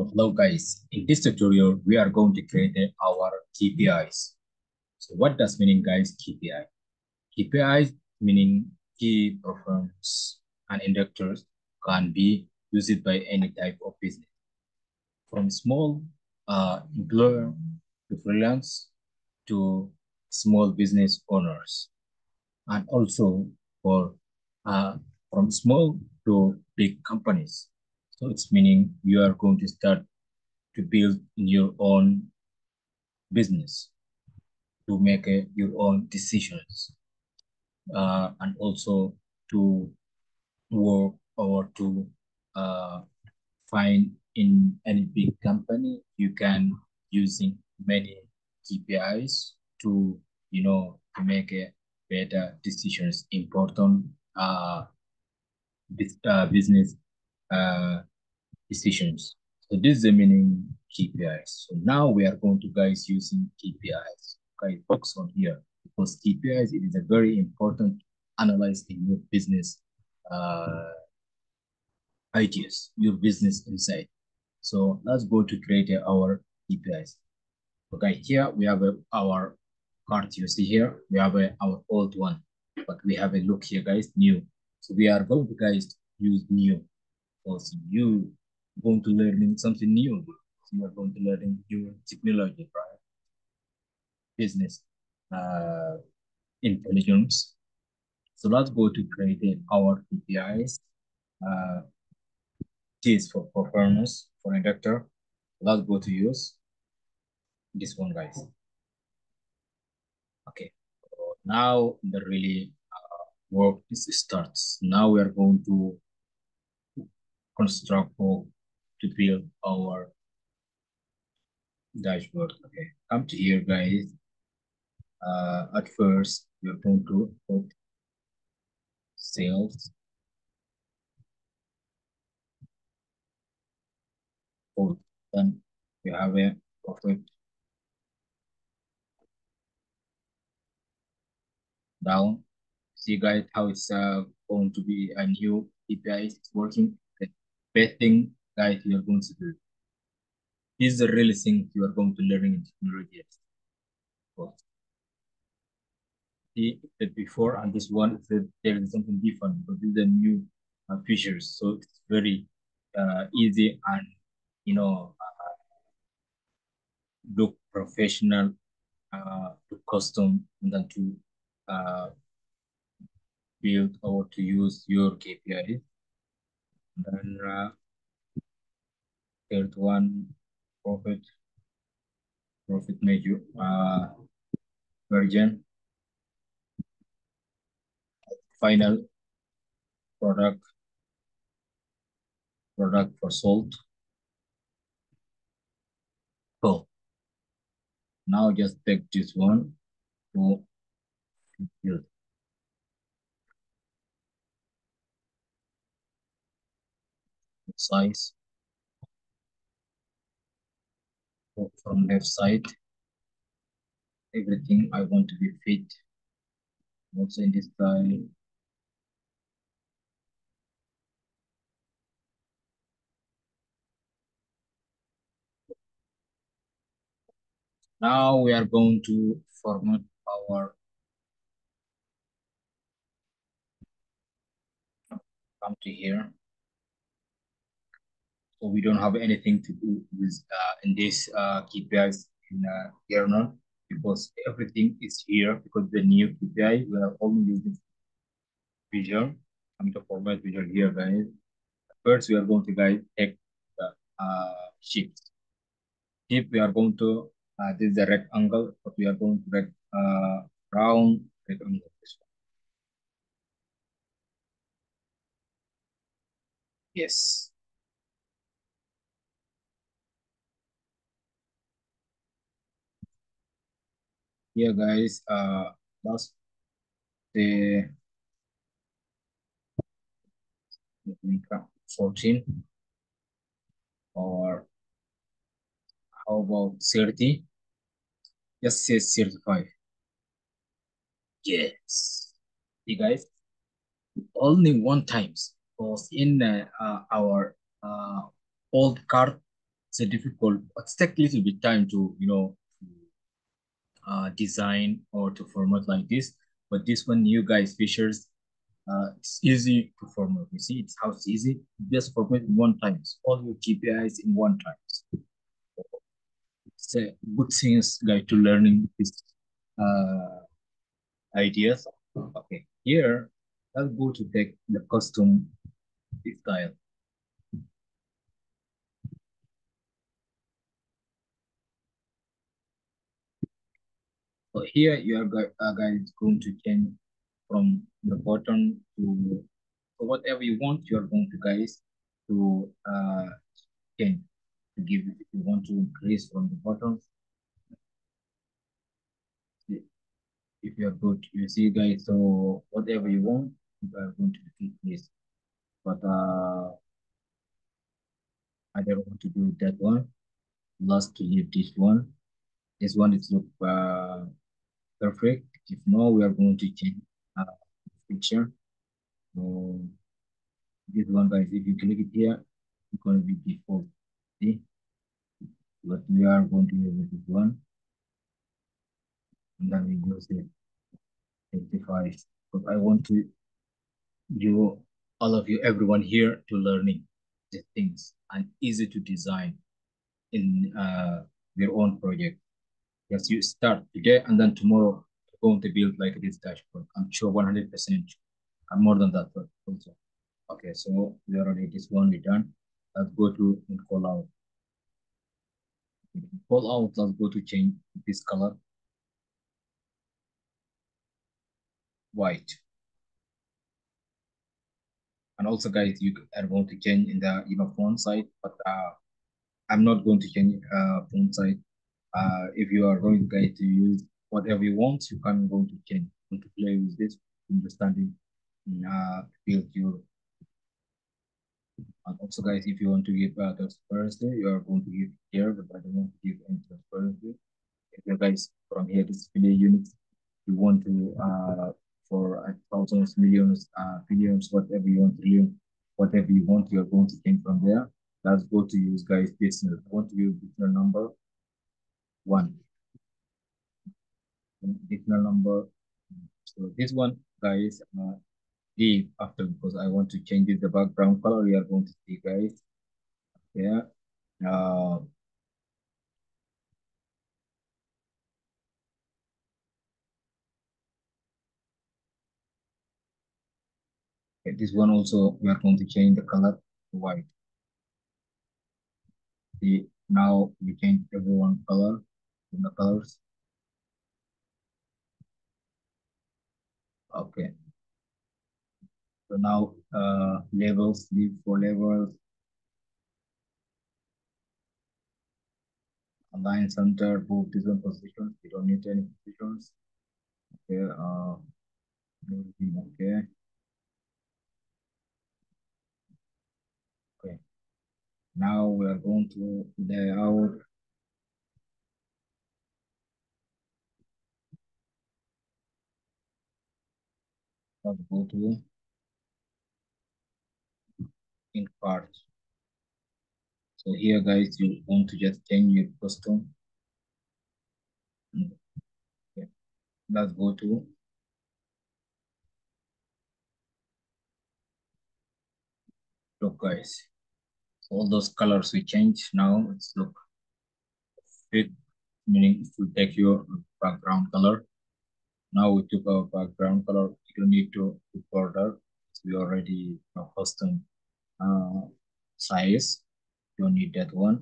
Hello guys. In this tutorial, we are going to create our KPIs. So what does meaning guys KPI? KPIs meaning key performance and indicators can be used by any type of business, from small employer to freelance to small business owners, and also for uh, from small to big companies. So it's meaning you are going to start to build your own business, to make your own decisions, and also to work or to uh, find in any big company you can using many KPIs to to make a better decisions, important business uh, decisions. So this is the meaning KPIs. So now we are going to guys using KPIs. Okay, focus on here because KPIs it is a very important analyze in your business uh, ideas, your business insight. So let's go to create our KPIs. Okay, here we have our card. You see here we have our old one, but we have a look here, guys, new. So we are going to guys use new. Also, you going to learning something new. So you are going to learning new technology, right? Business, uh, intelligence. So let's go to create our KPIs. Uh, T is for performance for inductor. Let's go to use this one, guys. Okay. So now the really work is starts. Now we are going to construct or to build our dashboard. Okay. Come to here, guys. At first, you're going to put sales code. Then you have a profit down. See, guys, how it's going to be a new API. It's working. The best thing, guys, you're going to do. This is the real thing you are going to learn in technology. So, see the before and this one, there is something different because these are new features. So it's very easy and look professional, to custom, and then to uh, build or to use your KPIs. And then third one, profit measure version, final product for sold. So now just take this one to build size. So from left side, everything I want to be fit. Also in this style. Now we are going to format our, come to here. So we don't have anything to do with in this KPIs in here now because everything is here because the new KPI we are only using visual. I'm to format visual here, guys. First, we are going to guys take the shift. If we are going to this is the rectangle, but we are going to round rectangle. Yes. Here, guys. That's the 14 or how about 30? Just say 35. Yes. You guys, only one times was in our old card. It's a difficult, it's take a little bit time to, design or to format like this. But this one, new guys features, it's easy to format. You see, it's how it's easy. Just format in one time. All your KPIs in one time. It's a good things guys to learning this uh, ideas. Okay, here I'll go to take the custom style. So here you are guys going to change from the button to so whatever you want. You are going to guys to change to give if you want to increase from the bottom. If you are good, you see guys. So whatever you want, you are going to click this. But I don't want to do that one. Last to leave this one. This one is look perfect. If no, we are going to change picture. So this one, guys, if you click it here, it's going to be default. See, but we are going to use this one, and then we use the 55. Because I want to you, all of you, everyone here, to learning the things and easy to design in your own project. Yes, you start today and then tomorrow you're going to build like this dashboard. I'm sure 100%. I'm more than that also. Okay, so we already this one we done. Let's go to call out. Call out, let's go to change this color white. And also guys, you are going to change in the font size, but I'm not going to change font size. If you are going guys to use whatever you want, you can go to change. Want to play with this, understanding, build your. And also guys, if you want to give transparency, you are going to give here, but I don't want to give any transparency. If you guys from here display units, you want to for thousands, millions, billions, whatever you want, trillion, whatever you want, you're going to change from there. Let's go to use guys decimal. I want to use decimal number one, decimal number. So this one, guys, leave after because I want to change the background color. We are going to see, guys. Yeah. Uh, okay, this one also we are going to change the color to white. See, now we change everyone color in the colors. Okay. So now levels, leave for levels, align center, move different positions. We don't need any positions. Okay, okay, okay. Now we are going to layout. Let's go to in part. So here, guys, you want to just change your custom. Okay. Let's go to look, guys. So all those colors we change now. It's look fit, meaning if we take your background color. Now we took our background color. You don't need to border. We already custom uh, size. Don't need that one.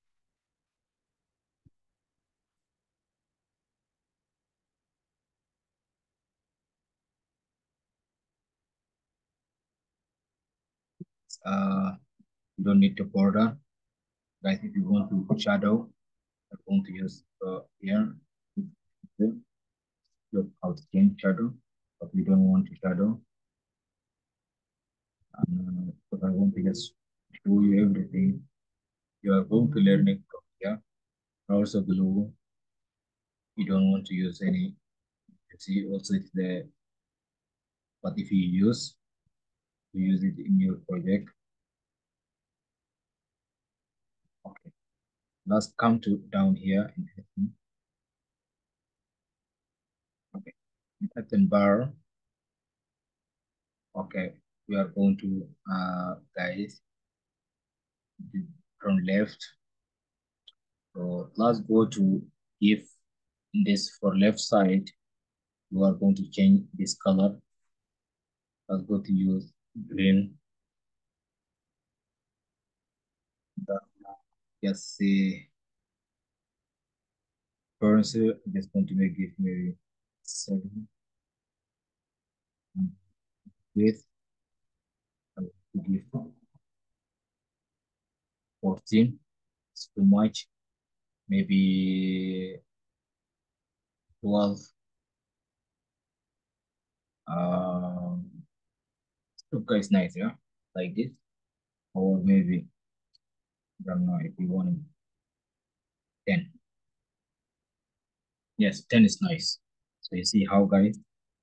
Uh, you don't need the border. Guys, if you want to shadow, I'm going to use here. Look how to change shadow, but we don't want to shadow. But I want to just show you everything. You are going to learn it from here. Also below, you don't want to use any. You see, also it's there. But if you use it in your project. Okay. Let's come to down here in okay. In bar, okay, we are going to guys from left. So let's go to if this for left side, we are going to change this color. Let's go to use green. Just say currency. I'm just going to make it maybe 7 with to give 14. It's too much. Maybe 12. Um, okay, it's nice, yeah, like this, or maybe I don't know if you want 10. Yes, 10 is nice. So you see how, guys?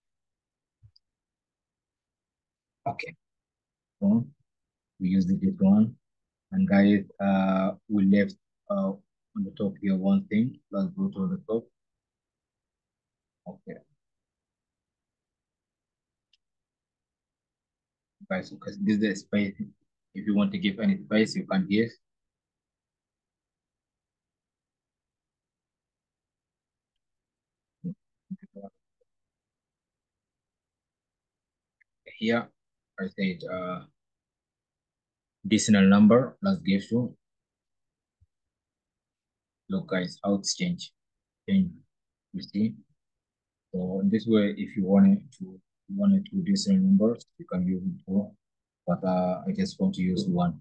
Okay, so we use this one, and guys, we left on the top here one thing. Let's go to the top. Okay, guys, because this is the space. If you want to give any space, you can give. Here, I said decimal number. Let's give to. Look, guys, how it's changed. Change. You see. So in this way, if you wanted to decimal numbers, you can use it too. But I just want to use one.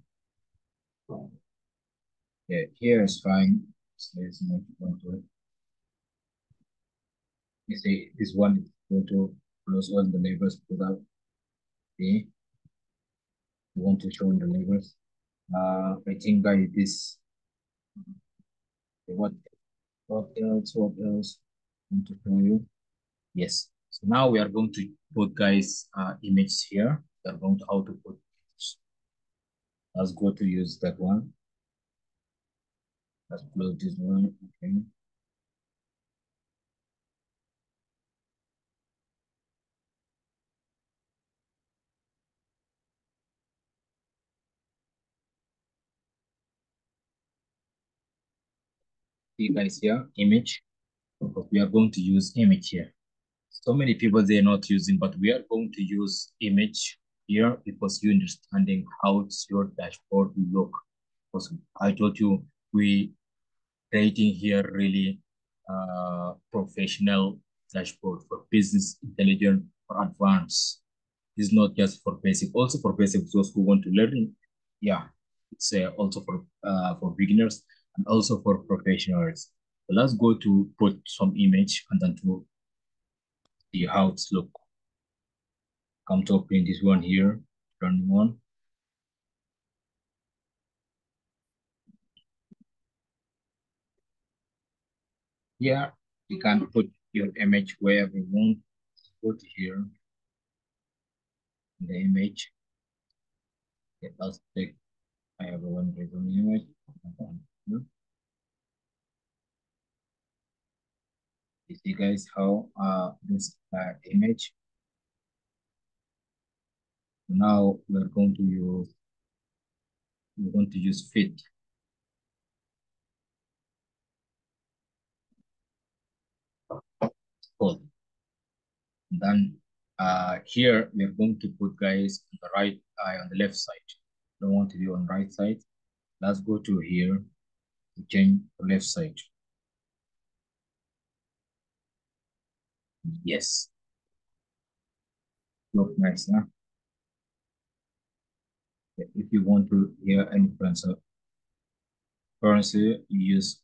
Yeah, here is fine. So it's not going to. You see, this one is going to close all the labels without the. You want to show the labels. I think I this. What what else? What else? I want to show you. Yes. So now we are going to put guys image here. We are going to how to put. Let's go to use that one. Let's close this one. Okay. See guys here, image. Because we are going to use image here. So many people they're not using, but we are going to use image here because you understanding how your dashboard will look. Because I told you we creating here really professional dashboard for business intelligence for advanced. It's not just for basic, also for basic those who want to learn. Yeah, it's also for beginners and also for professionals. So let's go to put some image and then to see how it's look. Come to open this one here, turn on. Here you can put your image wherever you want. Put here in the image. Okay, let's take. I have one resume image. You see guys how this image. Now we're going to use fit. Cool. Then here we're going to put guys on the right eye on the left side. Don't want to be on right side. Let's go to here to change the left side. Yes. Look nice, huh? If you want to hear any currency, you use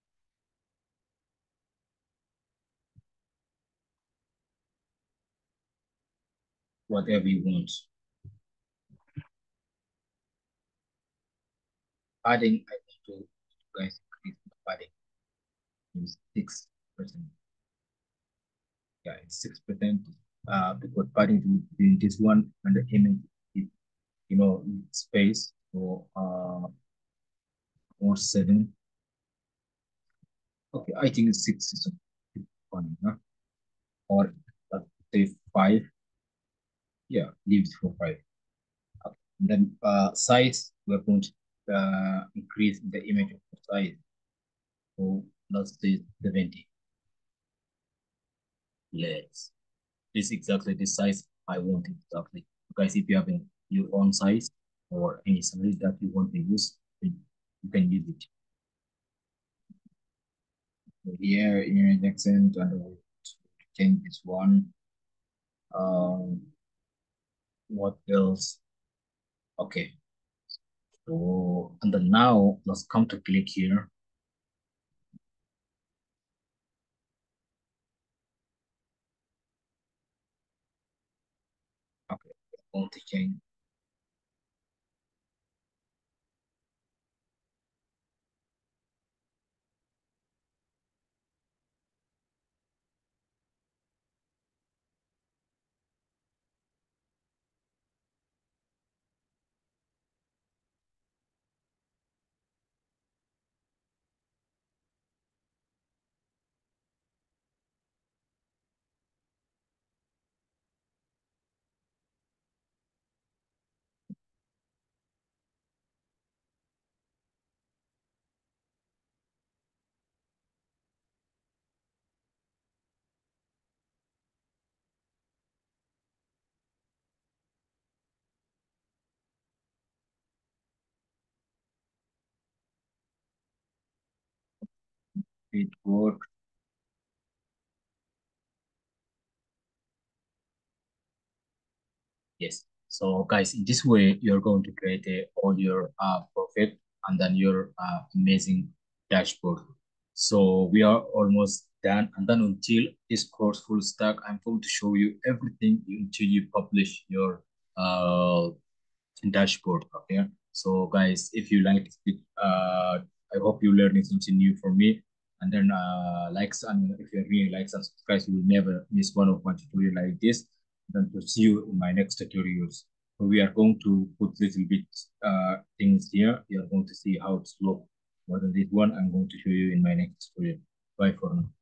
whatever you want. Padding, I want to guys increase the padding. Use 6%. Yeah, it's 6%. Because padding to be this one and the image is, space for more 7. Okay, I think six is fine, huh? Or say five. Yeah, leave it for five. Okay. And then size, we're going to increase the image of the size. So let's say 70. Yes. This is exactly the size I want exactly. Guys, if you have your own size or any size that you want to use, then you can use it. So here, image accent, and we'll change this one. Um, what else? Okay. So, and then now let's come to click here. Okay, I'm going to change it work. Yes. So guys, in this way, you're going to create all your profit and then your amazing dashboard. So we are almost done. And then until this course full stack, I'm going to show you everything until you publish your uh, dashboard. Okay. So guys, if you like it, I hope you learning something new from me. And then likes, and if you really like and subscribe, you will never miss one of my tutorial like this. Then to see you in my next tutorials. So we are going to put little bit things here. You are going to see how it's look. More than this one, I'm going to show you in my next tutorial. Bye for now.